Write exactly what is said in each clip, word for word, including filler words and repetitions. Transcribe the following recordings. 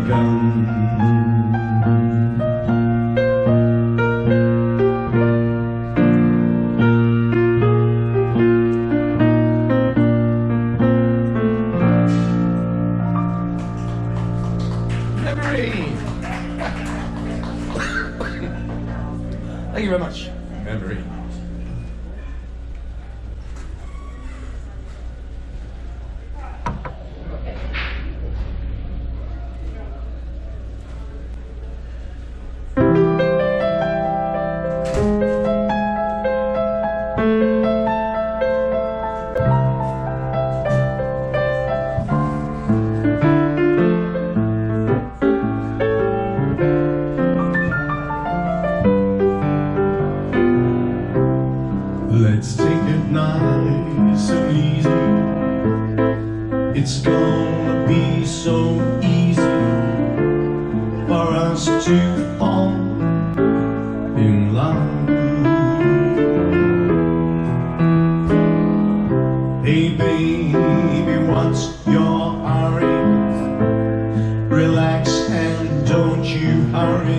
begun. Thank you very much, Memory. Let's take it nice and easy. It's gonna be so easy for us to fall in love. Hey baby, what's your hurry? Relax and don't you hurry.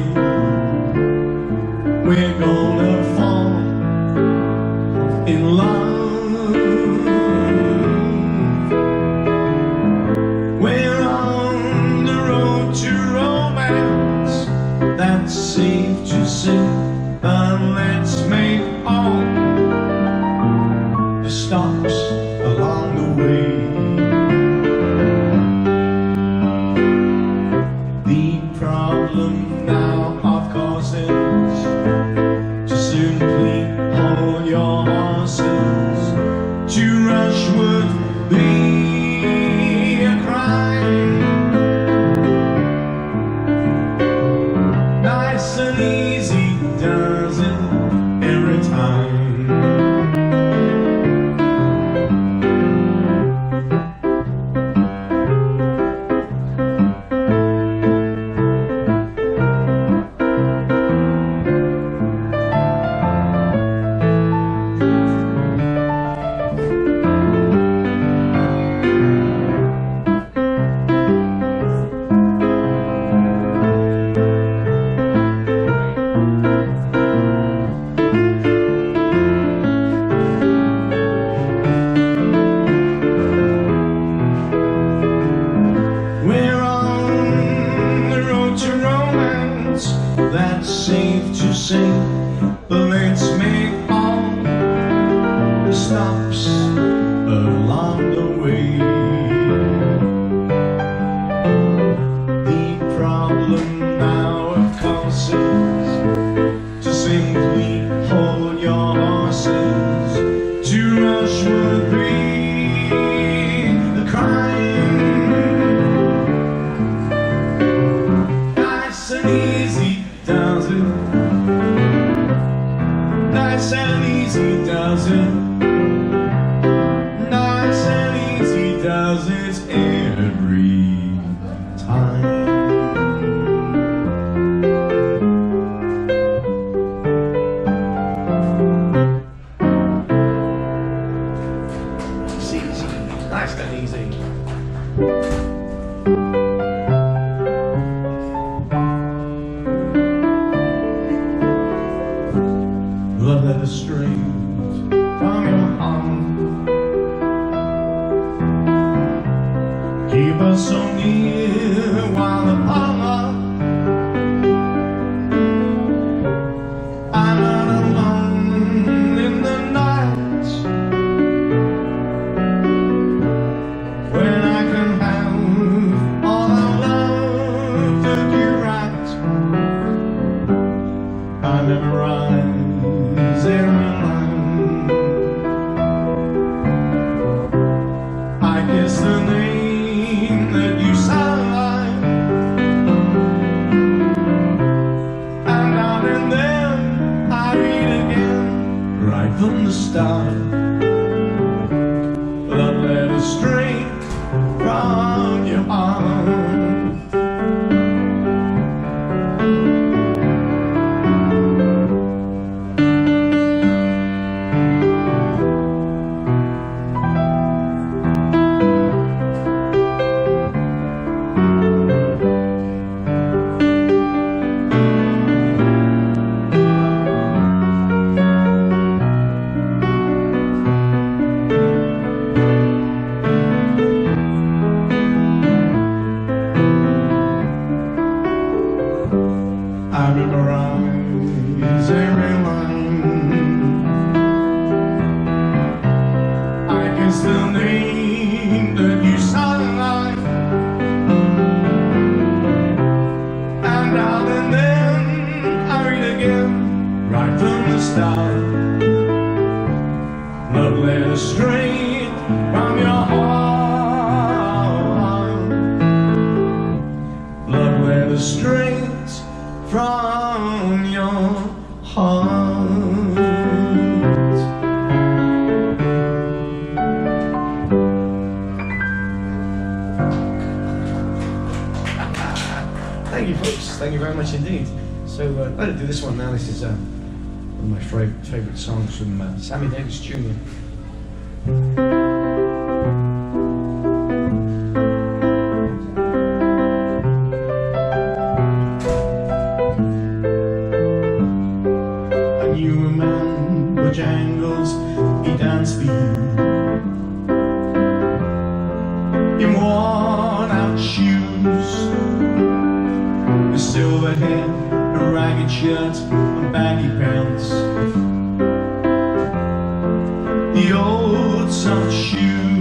We're gonna fall in love. We're on the road to romance, that's safe to say, but let's make all the stops along the way. The problem now, of course, is to simply hold your to rush would be a crime. Nice and easy does it every time. That's safe to say, but let's make all the stops along the way. The problem now, of course, is to simply hold your horses. To rush would be the crime. Nice and easy does it, nice and easy does it, nice and easy does it every time. It's easy, nice and easy. Love that is straight from your heart. Keep us so near while apart. I'm not alone in the night when I can have all our love to do right. I never ride I guess the name that you sign Thank you, folks. Thank you very much indeed. So uh, I'm going to do this one now. This is uh, one of my favourite favourite songs from uh, Sammy Davis Junior I knew a man with jangles, he danced me in worn out shoes, with silver hair, a ragged shirt and baggy pants. The old soft shoe,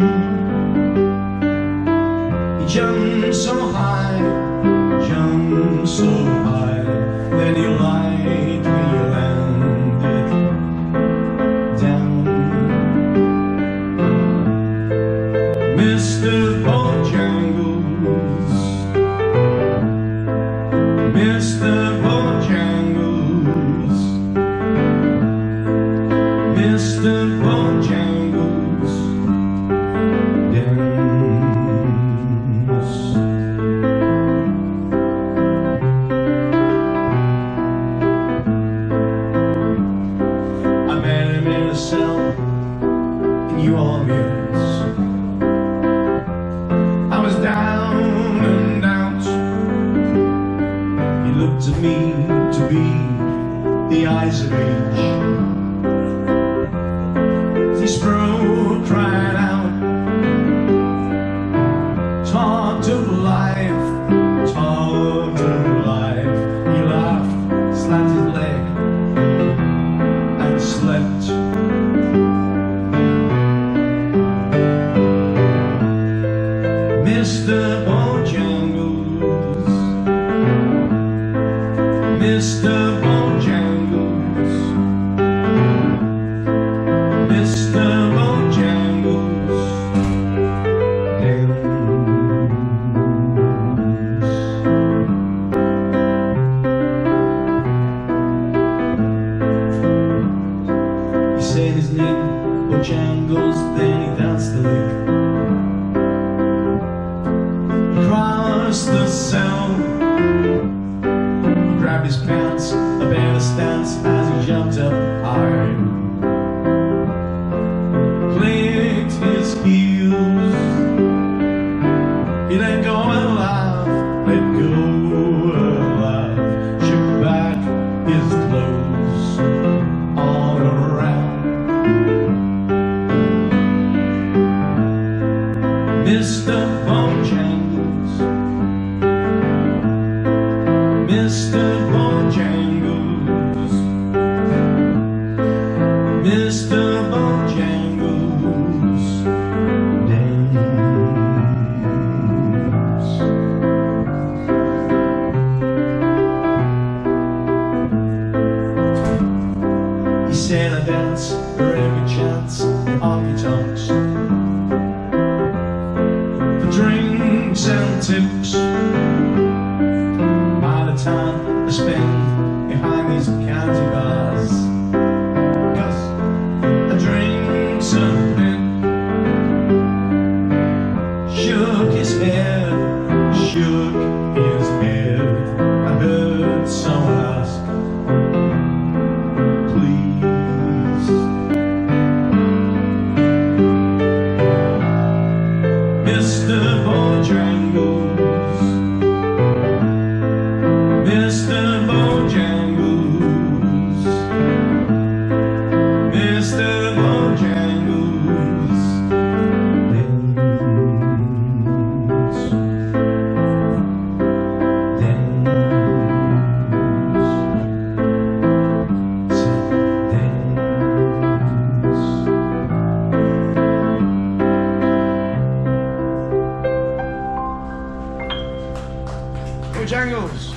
he jumped so high, jumped so high, then he lightly landed down. Mister Bojangles, Mister Bojangles, Mister Bojangles, dance. I met him in a cell in New Orleans. I was down and out. He looked to me to be the eyes of age. This bro cried out, talked of life, talked of life. He laughed, slapped his leg, and slept. Mister Bojangles, Mister Bojangles, Mister Bojangles, dance. He said his name, Bojangles, then he danced the lick. He crossed the cell, he grabbed his pants, a better stance as he jumped up high. Clicked his heels, he let go and laughed, let go and laughed, shook back his clothes all around. Mister Bojangles, Mister Bojangles, Mister Bojangles, dance. He said I dance for every chance in honky tonks, for drinks and tips. By the time I spend behind these county bars, 'cause I drink a bit. Shook his head, shook his head. I heard someone ask, please. Mister Bojangles, Mister Bojangles, Mister Bojangles, dance, dance, dance. Bojangles.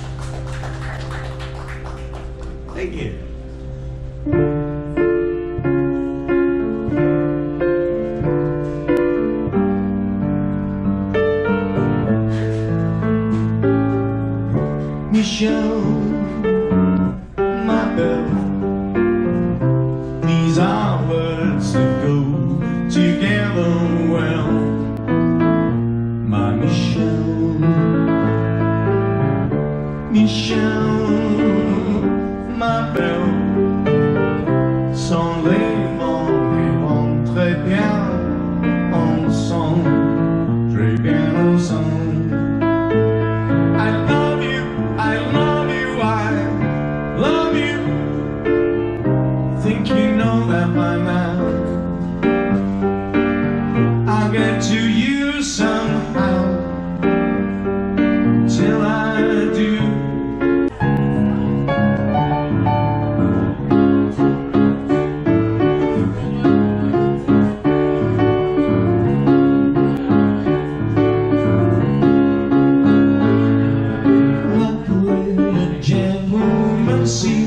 Thank you. Michelle, my belle, these are words that go together well. My Michelle, Michel, ma belle, sans les mots, ils vont très bien ensemble, très bien ensemble. I love you, I love you, I love you. Think you know that by now. I'll get to you somehow. Till I do. See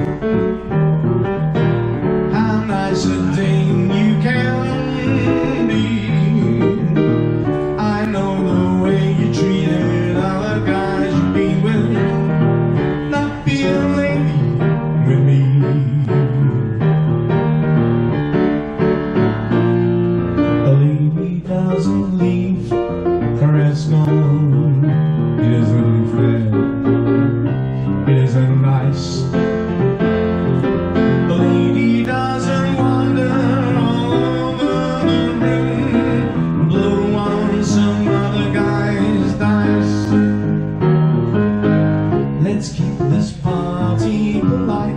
how nice a dame you can be. I know the way you treated other guys you've been with. Not be a lady with me. A lady doesn't leave her ass gone. It isn't fair. It isn't nice. A lady doesn't wander all over the room, blow on some other guy's dice. Let's keep this party polite.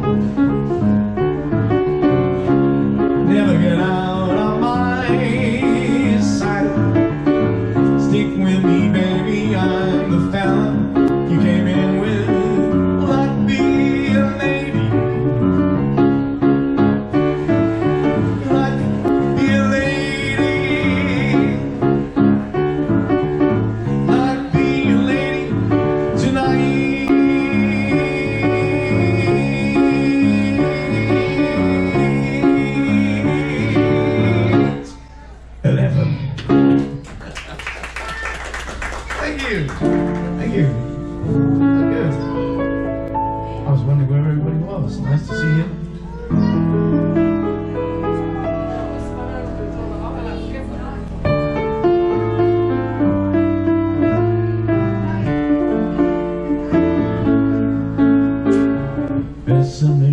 Never get out of my sight. Stick with me, baby, I'm the fella you came in with. Thank you. Thank you. Good. I was wondering where everybody was. Nice to see you. Bésame,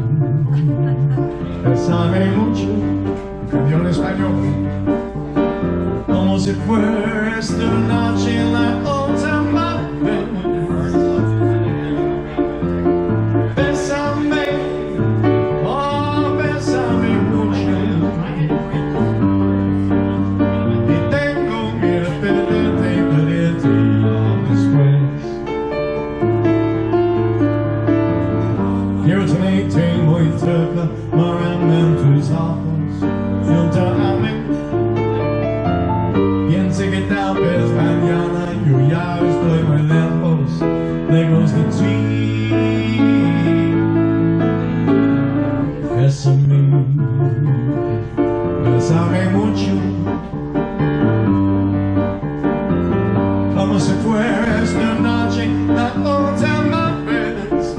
bésame mucho, cambió en español. Como si fuera esta noche la última vez. Bésame, oh, bésame mucho. Y tengo miedo de perderte, perderte después. Quiero tenerte muy cerca, mirarme en tus ojos, junto a mí. Piense que tal vez mañana yo ya estoy muy lejos, lejos de ti. Bésame, bésame mucho, como si fuera esta noche la última vez.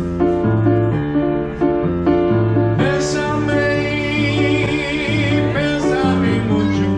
Bésame, bésame mucho.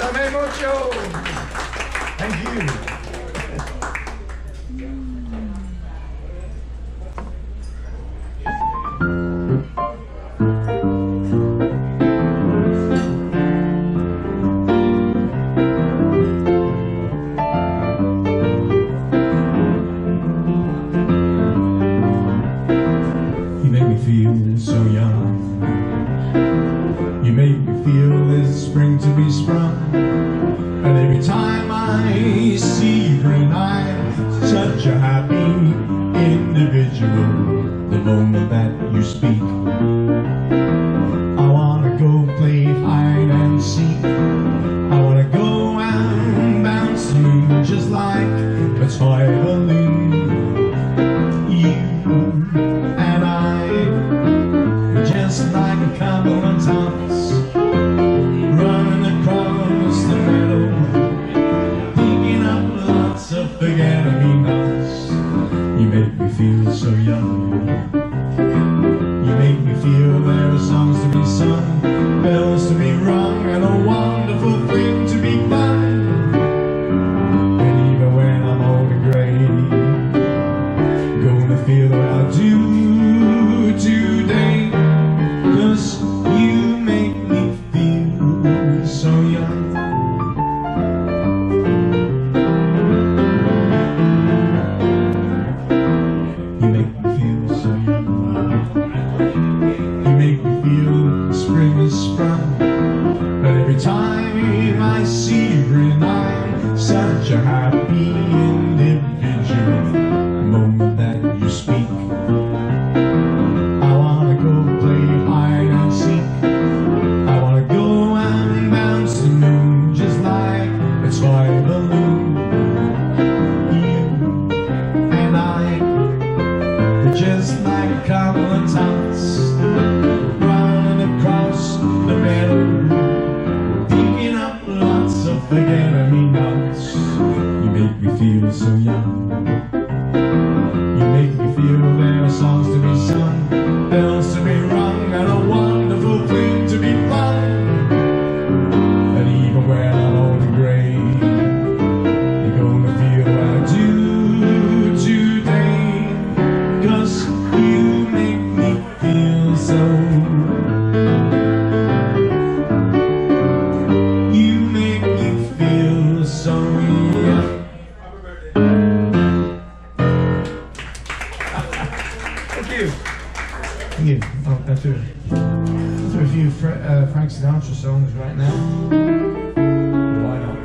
Dame mucho. Thank you. You make me feel so young. You make me feel there's spring to be sprung. And every time I see you grin, I'm such a happy individual. The moment that you speak, I wanna go play hide and seek. I wanna go and bounce you just like a toy balloon. You and I, just like a couple of tots, running across the meadow, picking up lots of forget-me-nots. You make me feel so young. You make me feel there are songs to be sung, bells to be rung, and a wonderful thing to be fun. And even when I'm old and grey, gonna feel the way I do today, 'cause you make me feel so young. You make me feel so young. You make me feel spring is sprung. But every time I see you grin, I'm such a happy individual. The moment that you speak, I wanna go play hide and seek. I wanna go and bounce the moon just like a toy balloon. You and I, we're just like a couple of tots, running across the meadow, picking up lots of forget-me-nots. You make me feel so young. You make me feel there are songs to be sung, bells to be rung, and a wonderful thing to be fun. And even when I'm old and grey, you're gonna feel what I do today, 'cause you make me feel so. You make me feel so young. Thank you. Thank you. Oh, that's it. Let's do a few Fra uh, Frank Sinatra songs right now. Why not?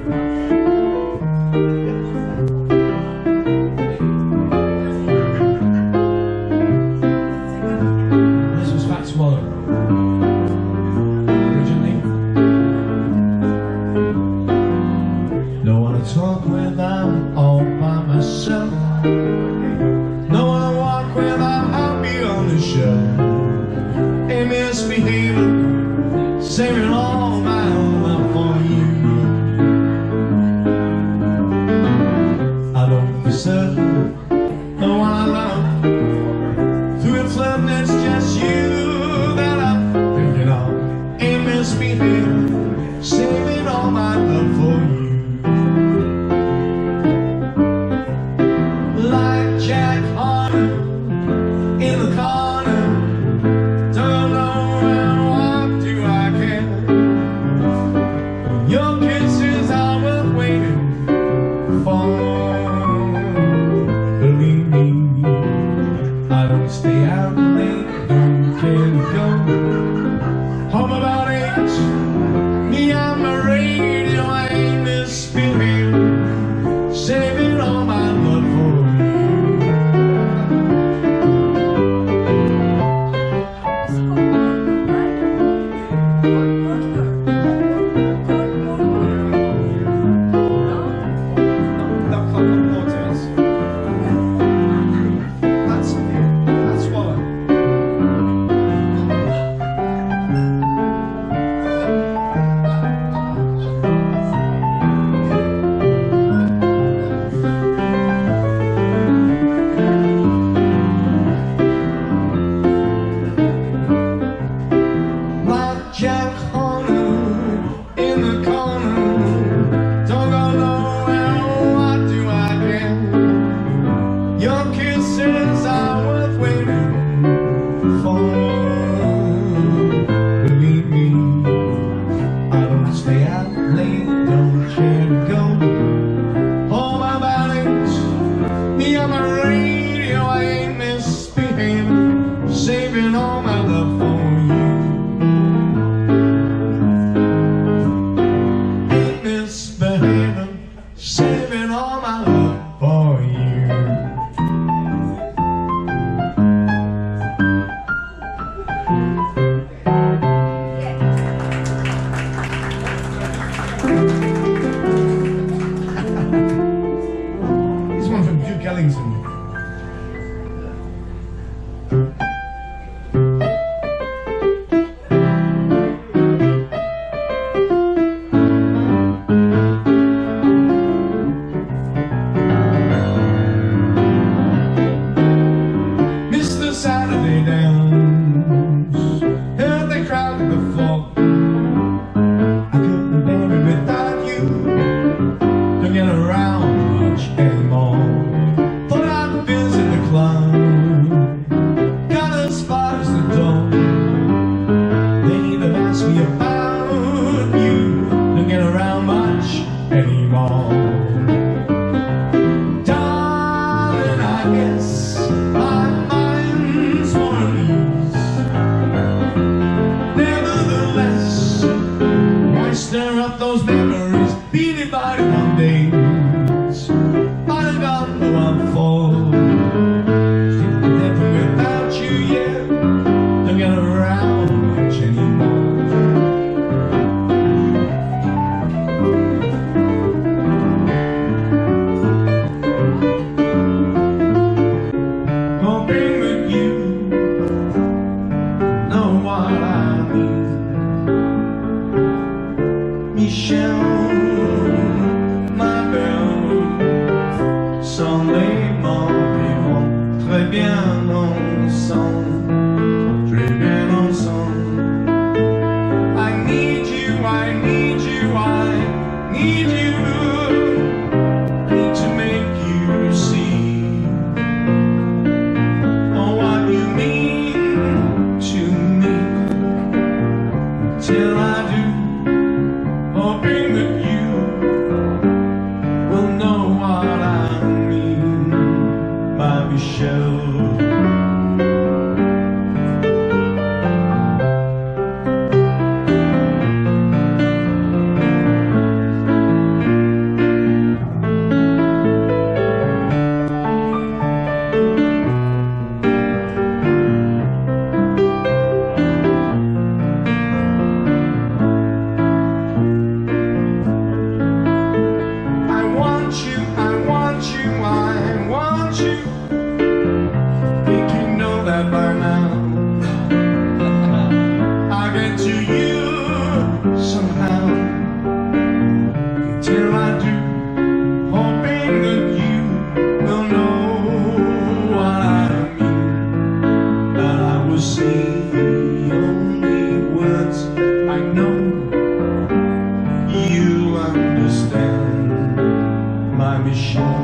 This was Fat Swallow. Originally. Don't wanna talk when I'm all by myself. Don't wanna walk when I'm happy on the shelf. Ain't misbehaving, saving all my love for you. I don't for certain the one I love. Through a flood, it's just you that I'm thinking of. Ain't misbehaving, saving all my love for you. Like Jack Horner in the corner, don't know when, what do I care? Your kisses are worth waiting for. Believe me, I don't stay out late, don't care to go home about eight. Me, I'm a radio saving all my love for you. This one from Duke Ellington. Saturday dance, heard the crowd at the floor. I couldn't bear it without you, don't get around much anymore. Thought I'd visit the club, got as far as the door. They even asked me about you, don't get around much anymore. Darling, I guess I stir up those memories, beating by one days. But I got no one for. Still never without you, yeah. Don't get around much anymore. Hoping that you know what I mean. Michel, ma belle, sans les mots vivons très bien ensemble, très bien ensemble. I need you, I need you, I need you. I need to make you see oh, what you mean to me. Till I do, hoping that you will know what I mean, my Michelle. By now, I'll get to you somehow. Till I do, hoping that you will know what I mean. That I will say the only words I know. You understand, my Michelle.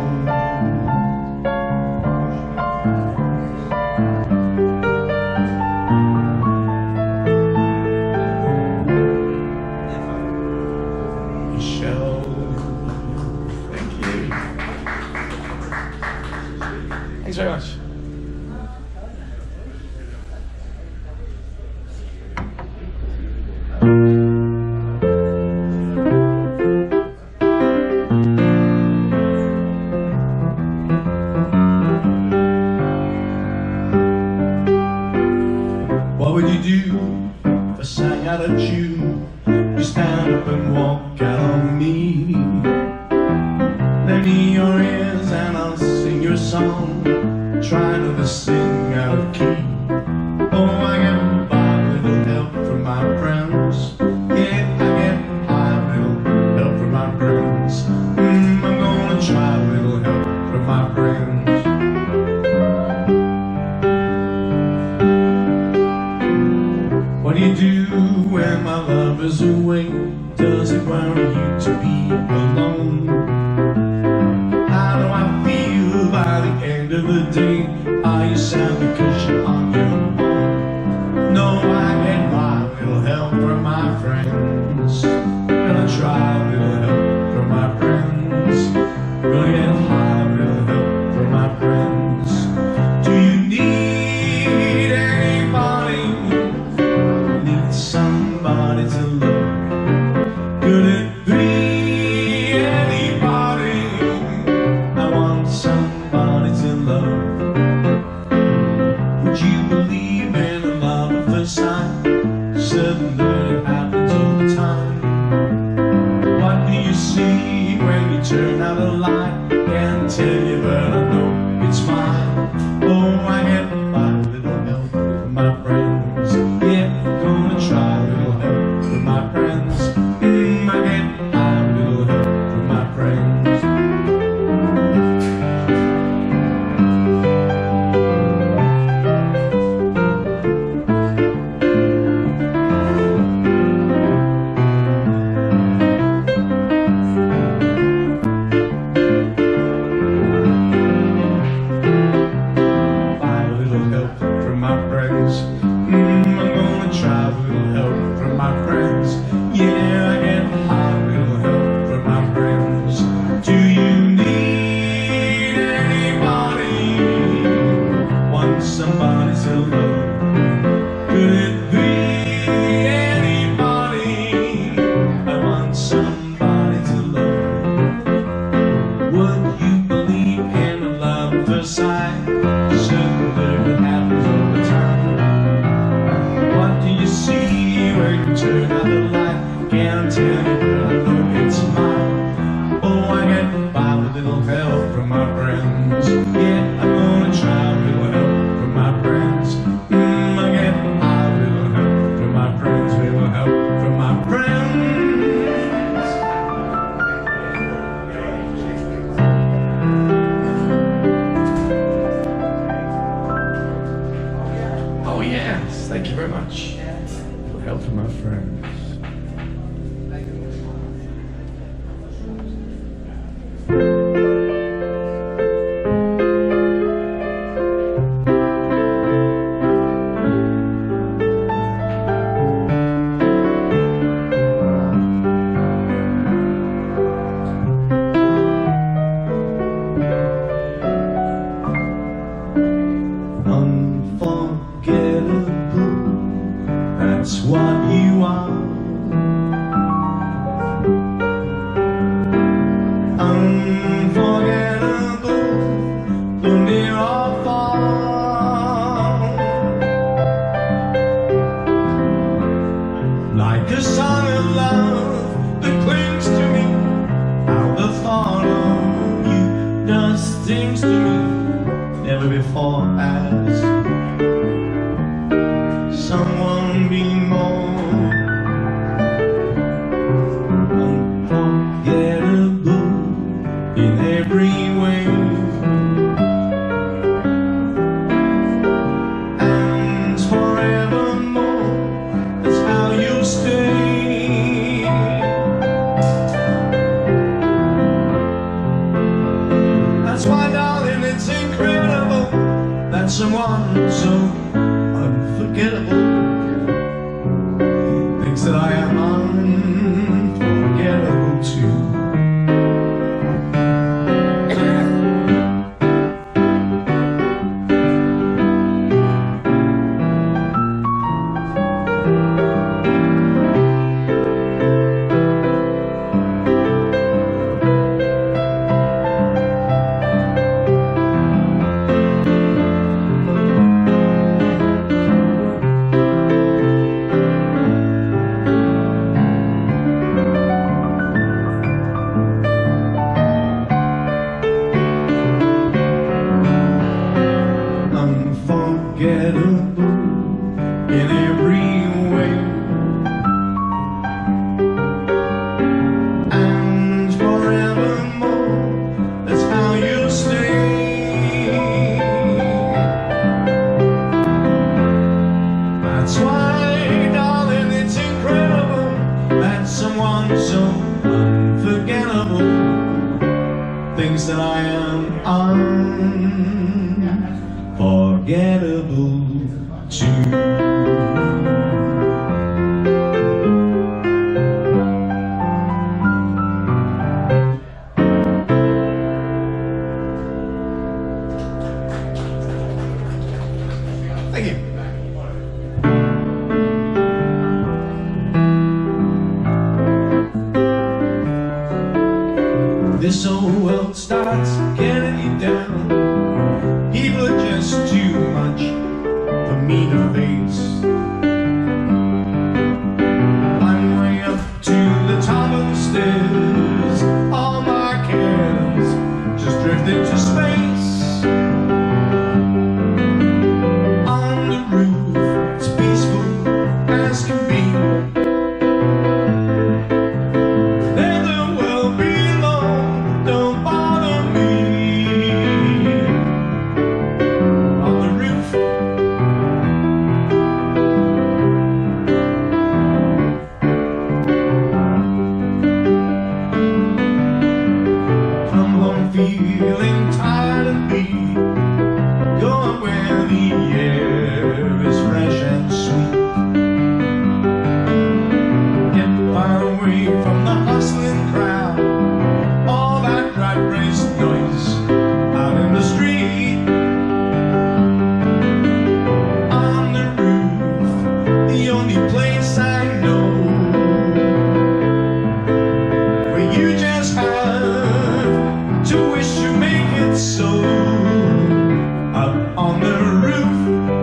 Thanks very much. What would you do if I sang out a tune? You stand up and walk out on me. Lend me your ears and I'll sing your song. Try when you turn out the light. Can't tell you, but I know it's mine. Oh, I get by a little help from my friends. Yeah, gonna try a little help from my friends. Mm, I get by a little help from my friends. Somebody to love. Could it be anybody? I want somebody to love. Would you believe in a love at first sight? Certainly it happens all the time. What do you see when you turn out the light? Can't tell you, but I know it's mine. Oh, I get by with a little help from my friends. Yeah, I'm gonna try a little help. My friends, mm, I get a little help from my friends, little help from my friends. Oh yes, thank you very much. Little help from my friends. That's what you are. Unforgettable, though near or far. Like a song of love that clings to me. How the thought of you does things to me never before asked. Someone be more unforgettable in every way, and forevermore, that's how you stay. That's why, darling, it's incredible that someone so unforgettable thinks that I am unforgettable too. Unforgettable in every way, and forevermore, that's how you stay. That's why, darling, it's incredible that someone so unforgettable thinks that I am unforgettable too. Thank you. This old world starts getting you down. People are just too much for me to face. I'm way up to the top of the stairs. All my I'm feeling tired and weak, going where the air is fresh and sweet. Get far away from the hustling crowd, all that rat race noise out in the street. On the roof, the only place I know where you just have to wish you make it so. Up on the roof,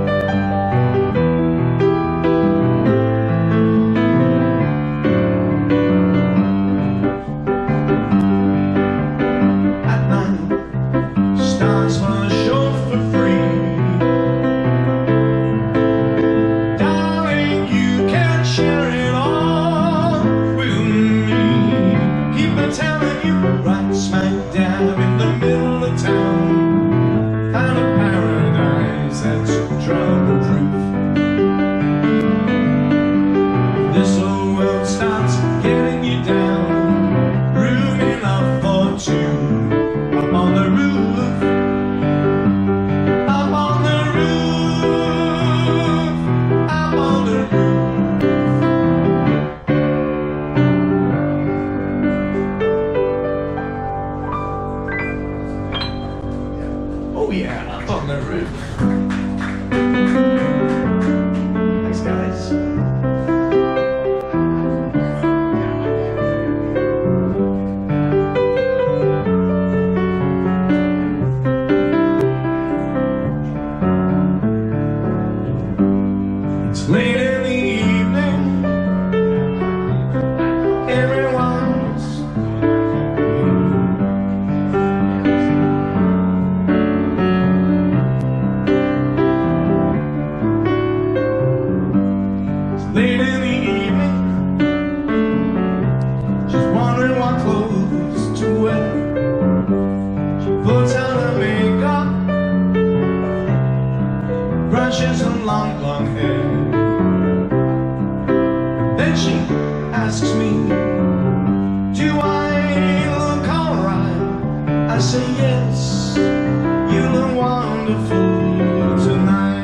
at night, stars wanna show for free. Darling, you can share it all with me. Keep on telling you, right smack dab in the middle of town, found a paradise that's trouble-proof. This whole world starts getting you down, room enough for two. Up on the roof, up on the roof, up on the roof. Oh yeah, up on the roof. Thanks, guys. It's late in the evening, everyone's It's late in the evening, she's wondering what clothes to wear. She puts on her makeup, brushes and long, long hair. Then she asks me, do I look alright? I say yes, you look wonderful tonight.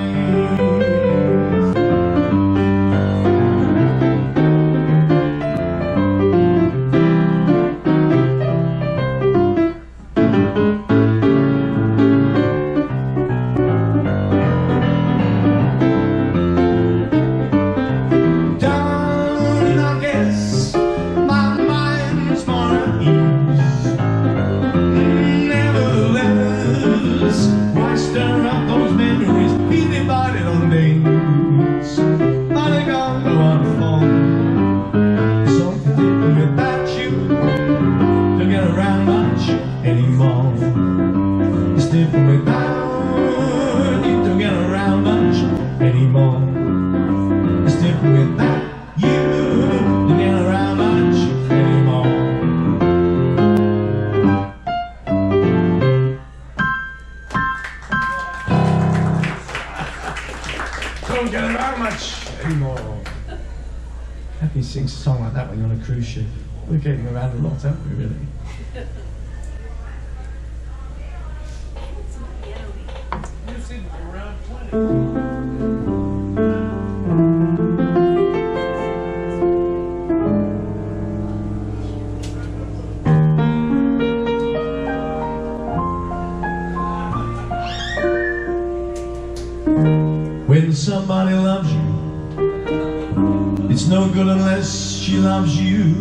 Why stir up those memories? Be divided on days. Let it go, go on the phone. Something different without you. Don't get around much anymore. It's different without you. Don't get around much anymore. It's different without you. Don't get around much anymore. Don't get around much anymore. Happy sings a song like that when you're on a cruise ship. We're getting around a lot, aren't we, really? You seem to be around twenty. When somebody loves you, it's no good unless she loves you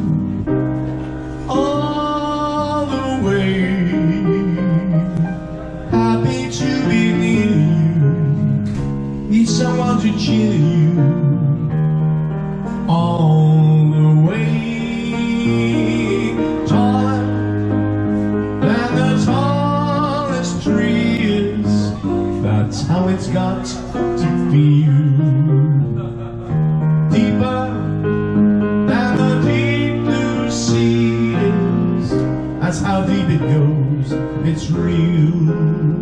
all the way. Happy to be near you, need someone to cheer you all the way. Taller than the tallest tree is, that's how it's got to feel. Deeper than the deep blue sea is, that's how deep it goes, it's real.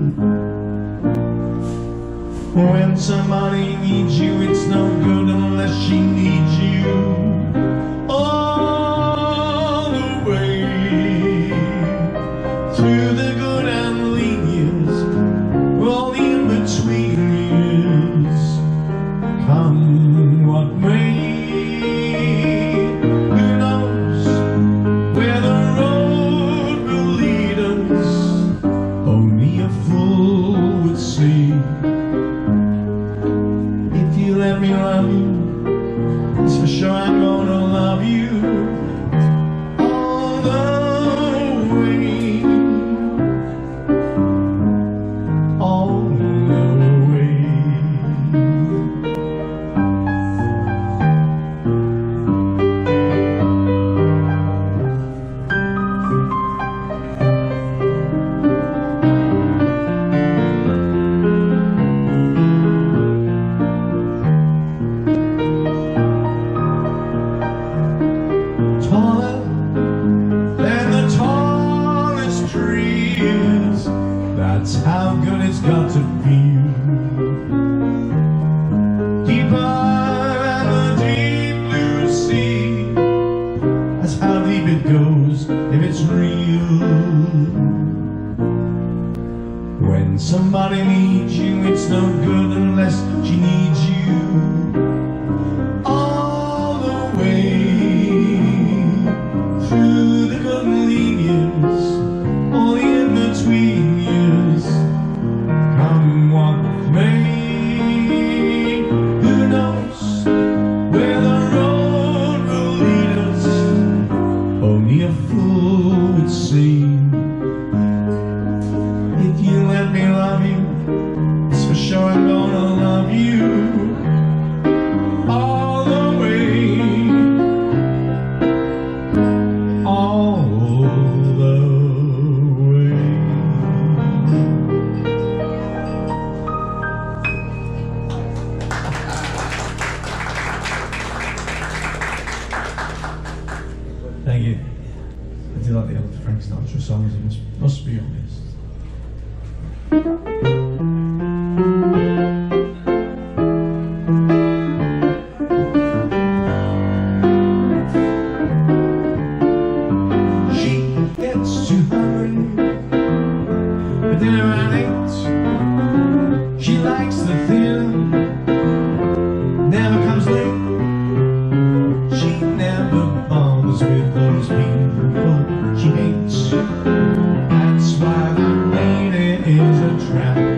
When somebody needs you, it's no good unless she needs you all the way through. real. When somebody needs you, it's no good unless she needs you all the way through the good and lean years, all the in-between years. Come what may, who knows where the road will lead us? Only a fool would see. If you let me love you, it's for sure I'm gonna love you all the way, all the way. Thank you. I do like the old Frank Sinatra songs, I must, must be honest. She gets too hungry for dinner at eight. She likes the theater, never comes late. She never bonds with those people she hates. That's why the lady is a trap.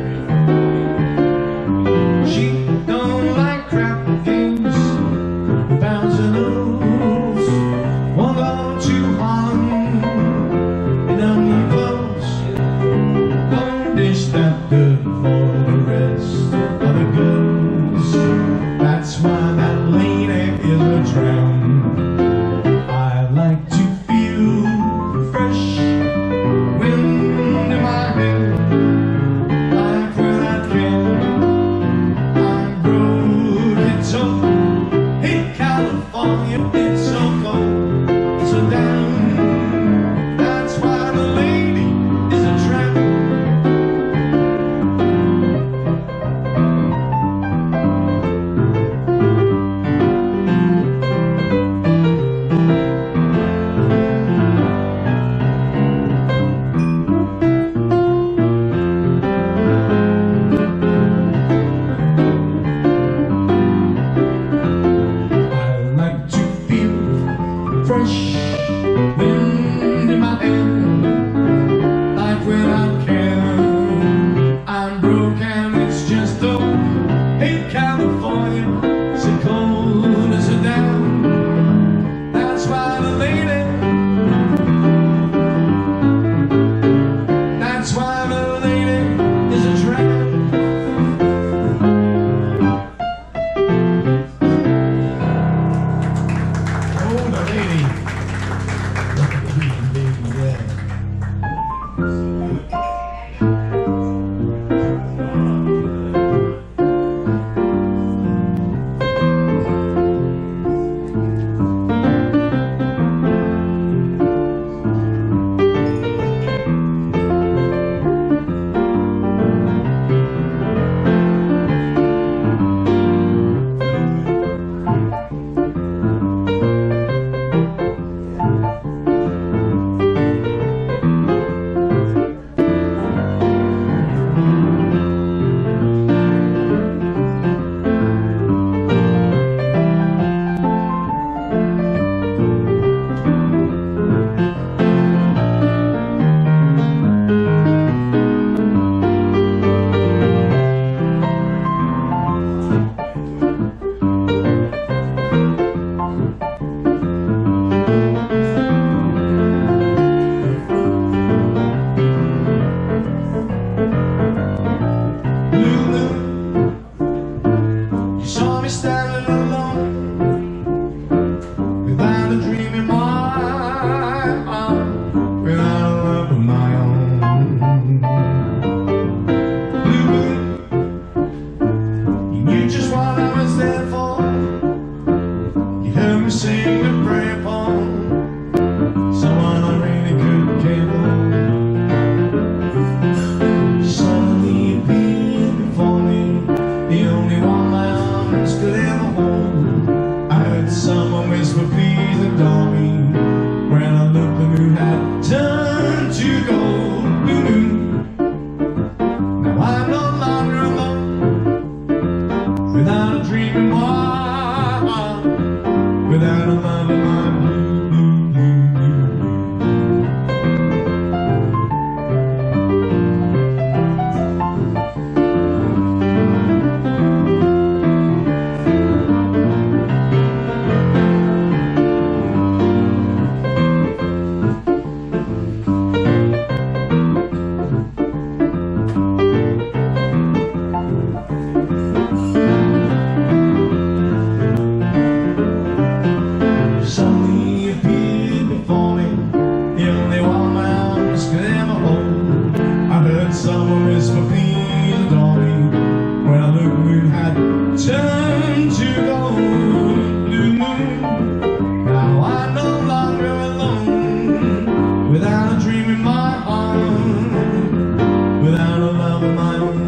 without a dream in my heart, without a love of my own.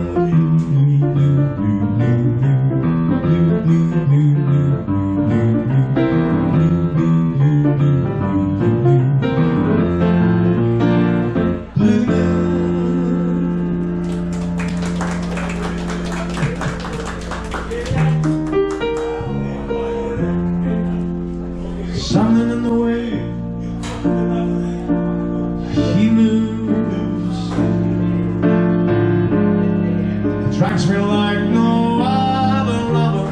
Something in the way he moves attracts me like no other lover.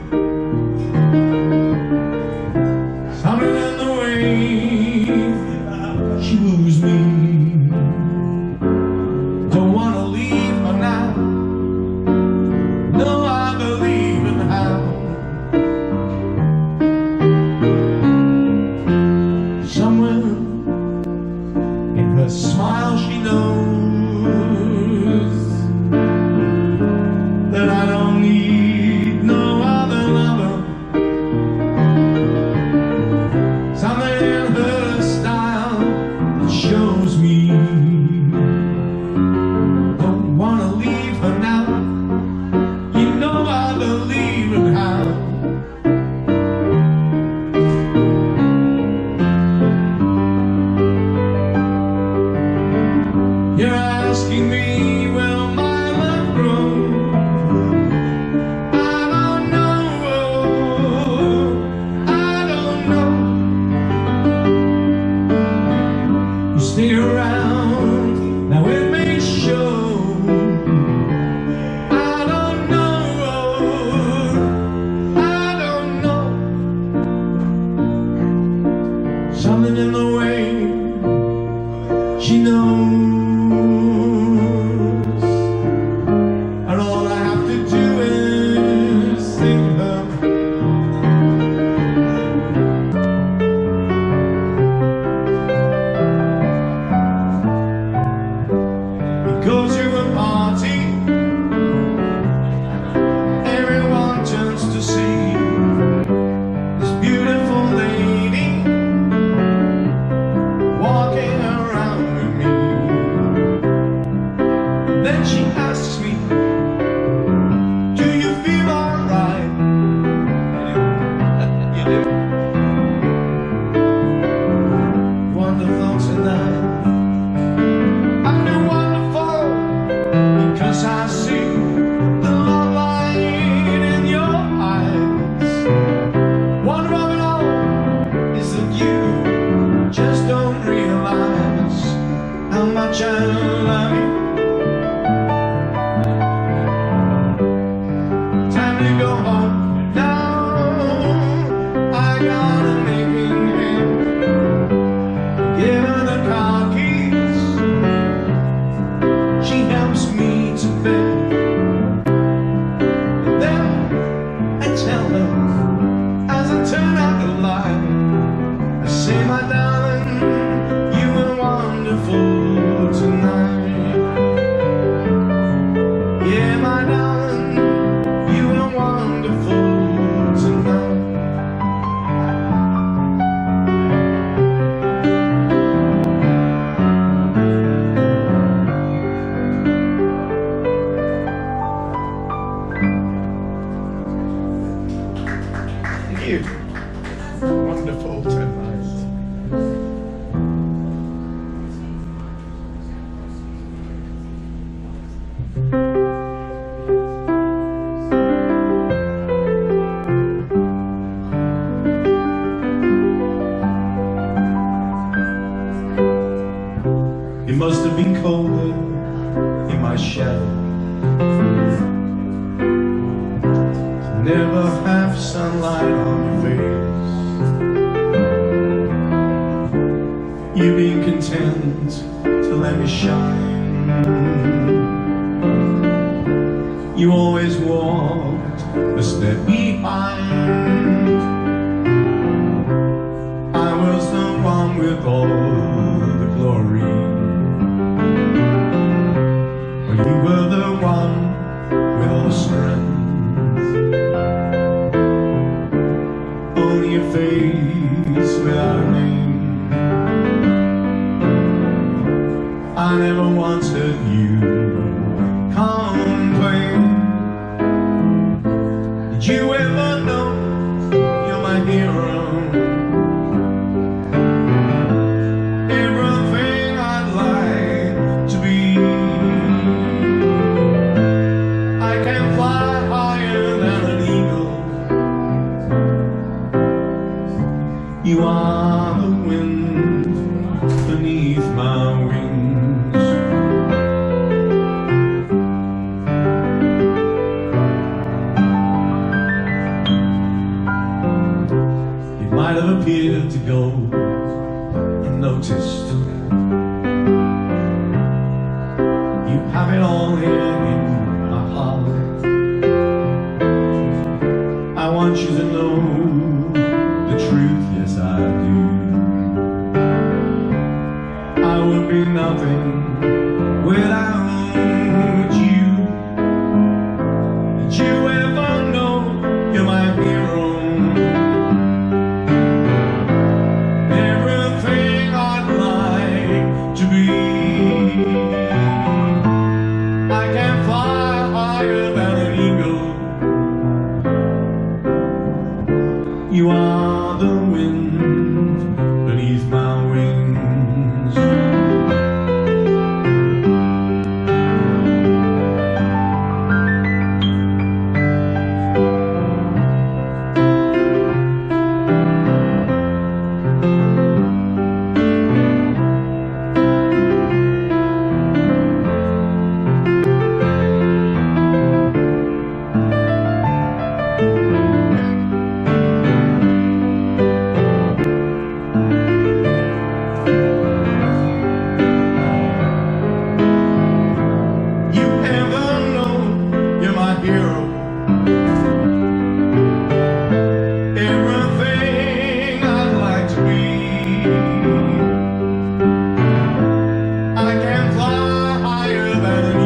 Something in the way she woos me. Don't wanna leave her now. No, I believe in how. Somewhere in her smile she knows that I don't need no other lover. Something in her style that shows me don't wanna leave her now. You know I believe in how. You're asking me, will my love grow? I don't know, I don't know. You stay around, now it may show. I don't know, I don't know. Something in the way she knows. And all I have to do is think her. We go to a party, everyone turns to see this beautiful lady walking around with me. Then she asks me, do you feel alright? You do. Wonderful tonight. I know wonderful because I see the love light in your eyes. Wonder of it all is that you just don't realize how much I love you. Time to go home now. I got a making hand. Give her the car keys. She helps me to bed. And then I tell her, as I turn out the light, I say, my darling, you were wonderful tonight. Yeah, my darling, you were wonderful tonight. Thank you. Wonderful tonight. It must have been colder in my shadow. Never have sunlight on your face. You've been content to let me shine. You always walked a step behind. I was the one with all the glory, but you were the one with all the strength. Only a face without a name. I never once heard you complain. Did you ever know you're my hero? Everything I'd like to be. I can fly higher than an eagle. You are the wind beneath my wings. It might have appeared to go unnoticed. You have it all here in my heart. I want you to know the truth, yes I do. I would be nothing without you. Did you ever know you're my hero? Everything I'd like to be. I can fly higher than an eagle. You are the wind beneath my wings. Everything I'd like to be. I can fly higher than an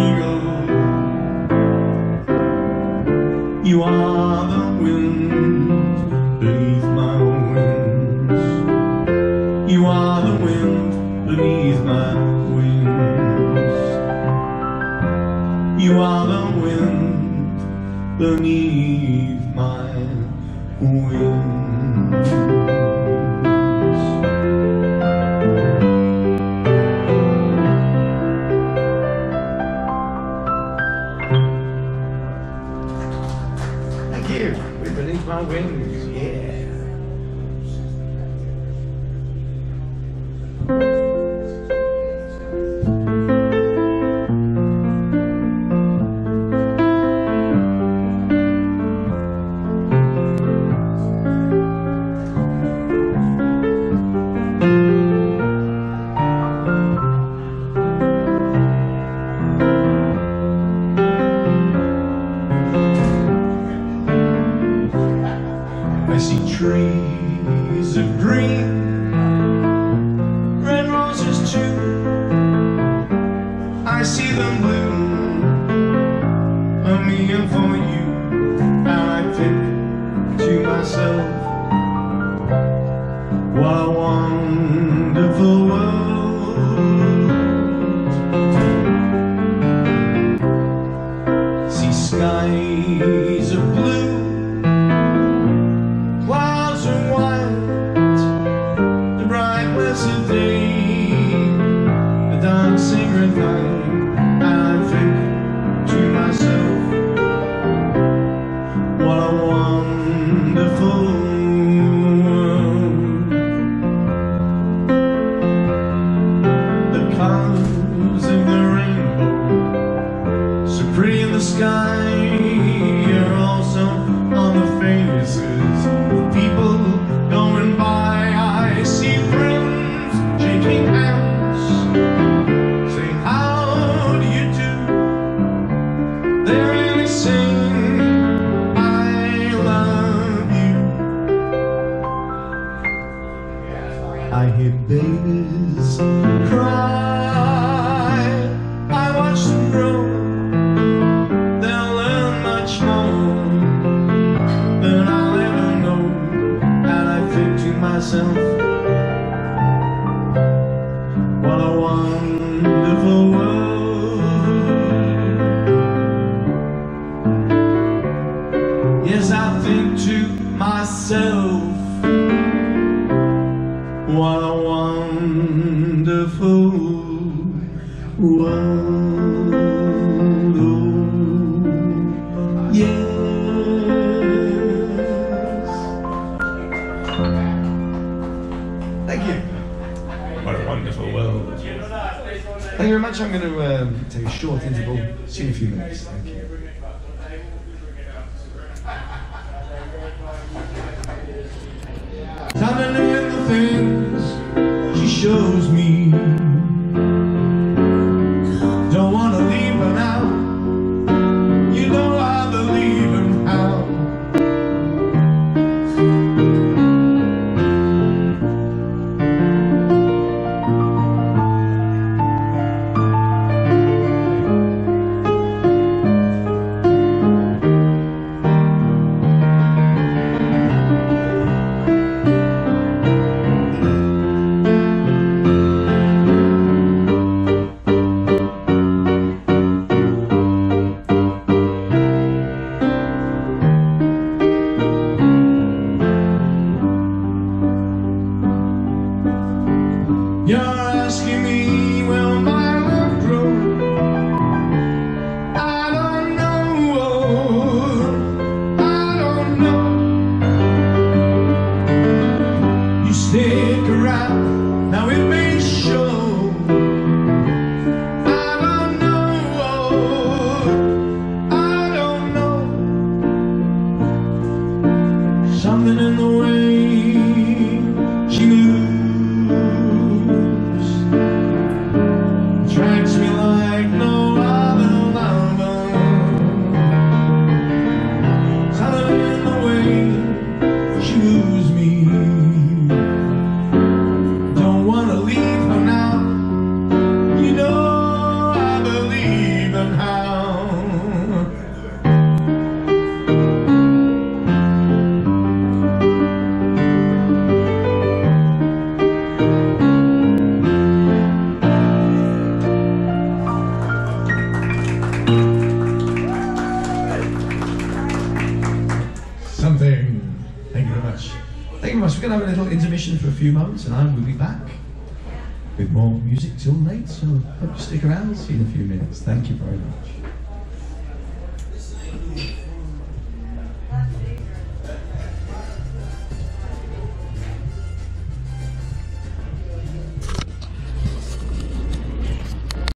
eagle. You are the wind beneath my wings. You are the wind beneath my wings. You are the wind beneath my wings. Thank you. We're beneath my wings, yeah. I see trees of green, red roses too. I see them bloom for me and for you. And I think to myself, what a wonderful world. See skies of blue, clouds are white, the bright blessed day, the dark secret night. And I think to myself, what a wonderful world. The colors of the rainbow, so pretty in the sky, are also on the faces of people going by. I see friends shaking hands, saying, how do you do? They really sing, I love you. I hear babies cry, I watch them grow, their wonderful world. Yes, I think to myself, what a wonderful world. Oh, yes. Thank you. What a wonderful world. Thank you very much. I'm going to um, take a short interval. See you in a few minutes. Thank you. Something in the things she shows me. Don't want to leave her now. You know I believe in how. You're asking me, will my love grow? I don't know, I don't know. You stick around, now it may show. I don't know, I don't know. Something in the way she moves attracts me like no other lover. Something in the way she moves me. Don't wanna leave her now. You know I believe in how. Something. Thank you very much. Thank you very much. We're going to have a little intermission for a few moments and I will be back with more music till late. So hope you stick around. See you in a few minutes. Thank you very much.